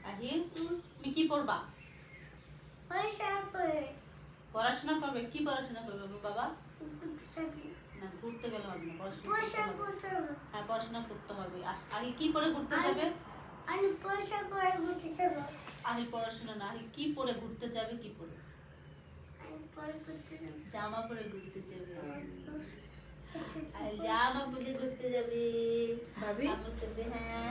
আহিল তুমি কি পড়বা? পড়াশোনা করবে। কি পড়াশোনা করবে বাবা? না ঘুরতে গেলে হবে না, হ্যাঁ পড়াশোনা করতে হবে। আহিল কি পরে ঘুরতে যাবে? আহিল পড়াশোনা না, আহিল কি পরে ঘুরতে যাবে? কি পরে? জামা পরে ঘুরতে যাবে। জামা পরে ঘুরতে যাবে ভাবি আমার সাথে। হ্যাঁ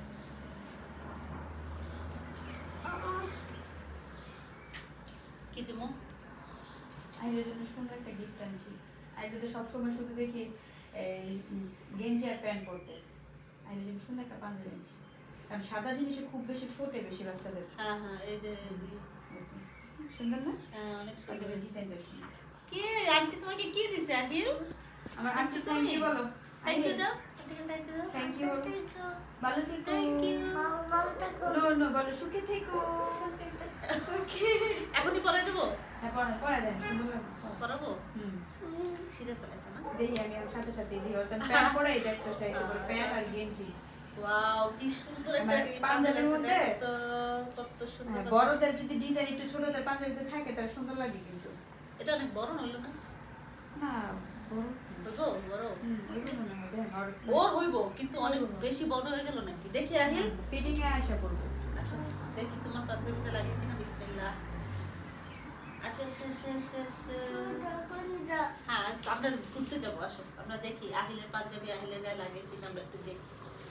কি তুমি আহিলের জন্য সুন্দর একটা গিফট আনছি। আহিলে তো সবসময় শুধু দেখি গেঞ্জি আর প্যান্ট পরতে, আহিলের জন্য সুন্দর একটা পাঞ্জাবি আনছি। কারণ সাদা জিনিসে খুব বেশি ফোটে বেশি বাচ্চাদের। হ্যাঁ হ্যাঁ এই যে সুন্দর না? হ্যাঁ অনেক সুন্দর ডিজাইনটা সুন্দর। কে আন্টি তোমাকে কি দিছে আহিল? আমার আন্টি থ্যাংক ইউ বলো। থ্যাংক ইউ দাও। থ্যাংক ইউ দাও। থ্যাংক ইউ ভালো থেকো। Thank you. নো নো বলো সুখে থেকো। ওকে এখনই পরাই দেবো? হ্যাঁ পড়া দেন সুন্দর লাগবে। পরাবো? হুম ছিঁড়ে ফেলাইতো না? দেখি আমি আমার সাথে সাথে দিই ওর প্যান্ট পরাই দেখতেছে প্যান্ট আর গেঞ্জি। ওয়াও কি সুন্দর একটা পাঞ্জাবির মধ্যে তো কত সুন্দর। বড়দের যদি ডিজাইন একটু ছোটদের পাঞ্জাবিতে থাকে তাহলে সুন্দর লাগে কিন্তু। এটা অনেক বড় হলো না? না বড় হইবো বড়? ওইটা মনে হয় দেখেন ওর হইবো কিন্তু অনেক বেশি বড় হয়ে গেল নাকি? দেখি আহিল ফিটিং এ আশা করবো। আচ্ছা দেখি তোমার পাঞ্জাবিটা লাগিয়ে কিনা। বিসমিল্লাহ। আসো আসো আসো আসো আসো। হ্যাঁ আমরা ঘুরতে যাবো, আসো আমরা দেখি আহিলের পাঞ্জাবি আহিলের গায়ে লাগে কিনা আমরা একটু দেখি।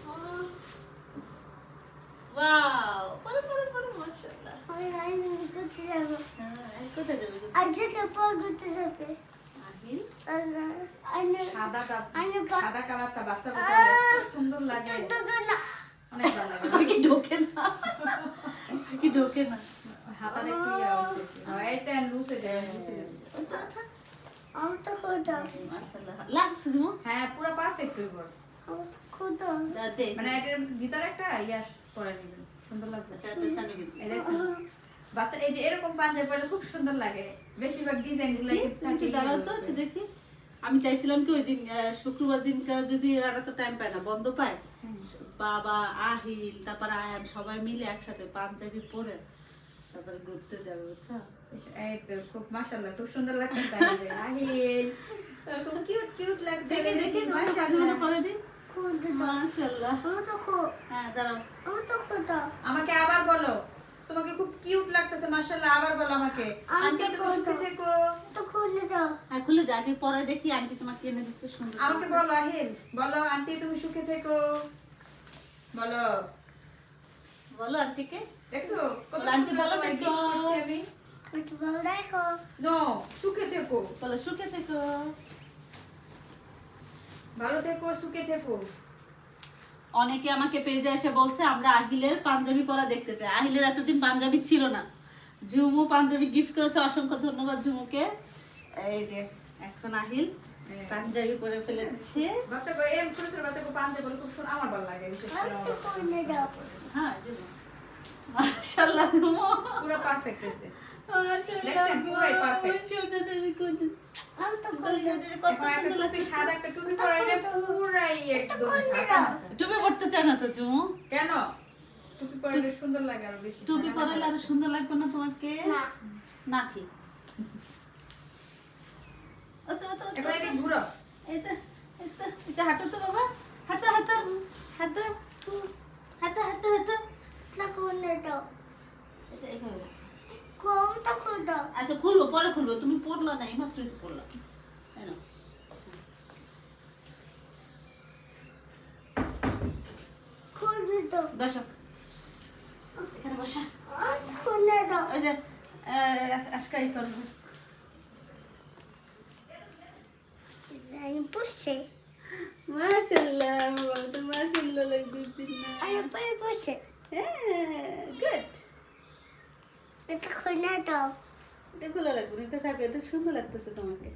ওয়াও পরে পরে পরে মাশাআল্লাহ। হ্যাঁ কোথায় যাবে? আহিল সাদা কালারটা বাচ্চা সুন্দর লাগে, অনেক ভালো লাগে। কি ঢোকে না, কি ঢোকে না। হাতাটা একটু ইয়া হচ্ছে এইটা লুজ হয়ে যায় মাশাআল্লাহ লাগছে জুমু। হ্যাঁ পুরো পারফেক্ট হইব। দাদে মানে এটার ভিতরে একটা ইয়াস করে নেবেন, সুন্দর লাগবে। দাদে সামনে গেছে। এই দেখুন বাচ্চা এই যে এরকম পাঞ্জাবি পরলে খুব সুন্দর লাগে। বেশিরভাগ ডিজাইন গুলো কি দাঁড়াও তো একটু দেখি। আমি চাইছিলাম কি ওই দিন শুক্রবার দিনকার যদি আর তো টাইম পায় না, বন্ধ পায়, বাবা আহিল তারপরে আয়ান সবাই মিলে একসাথে পাঞ্জাবি পরে তারপরে ঘুরতে যাবে বুঝছো? এই তো খুব মাশাআল্লাহ খুব সুন্দর লাগতেছে। আহিল খুব কিউট কিউট লাগছে। দেখি দেখি মাশাআল্লাহ পরে দিন। মাশাআল্লাহ হ্যাঁ দাঁড়াও আমাকে আবার বলো তোমাকে খুব কিউট লাগতেছে। মাশাআল্লাহ আবার বলো আমাকে। আন্টি তুমি সুখে থেকো। হ্যাঁ খুলে যা আগে পরে দেখি আন্টি তোমাকে এনে দিচ্ছে সুন্দর। আমাকে বলো আহিল বলো আন্টি তুমি সুখে থেকো বলো। বলো আন্টিকে। দেখছো কত আন্টি বলো সুন্দর দেখো। আমি নো সুখে থেকো বলো সুখে থেকো, ভালো থেকো সুখে থেকো। অনেকে আমাকে পেজে এসে বলছে আমরা আহিলের পাঞ্জাবি পরা দেখতে চাই। আহিলের এতদিন পাঞ্জাবি ছিল না, ঝুমু পাঞ্জাবি গিফট করেছে, অসংখ্য ধন্যবাদ ঝুমুকে। এই যে এখন আহিল পাঞ্জাবি পরে ফেলেছে। বাচ্চা কো এম ছোট ছোট বাচ্চা কো পাঞ্জাবি পরে খুব সুন্দর আমার ভালো লাগে বিশেষ করে। হ্যাঁ ঝুমু মাশাআল্লাহ ঝুমু পুরো পারফেক্ট হইছে। মাশাআল্লাহ দেখছেন পুরোই পারফেক্ট। সুন্দর তুমি কোন কত সুন্দর লাগে। সাদা একটা টুপি পরাইলে পুরাই একদম সাদা। টুপি পরতে চায় না তো ঝুমু? কেন টুপি পরাইলে সুন্দর লাগে আরো বেশি। টুপি পরাইলে আরো সুন্দর লাগবে না তোমাকে? নাকি এবার এদিকে ঘুরো। এটা হাঁটো তো বাবা, হাঁটো হাঁটো হাঁটো হাঁটো হাঁটো হাঁটো। এটা এভাবে। আচ্ছা খুলবো পরে খুলবো, তুমি পড়লা না এইমাত্রই তো পড়লা। তাই না? বসো এখানে বসা। ওই যে আজকাই করবো। মাশাআল্লাহ আমার বাবা তো মাশাআল্লাহ লাগতেছে না। হ্যাঁ গুড। এটা খোলা লাগবে না, এটা থাকবে, এটা সুন্দর লাগতেছে তোমাকে।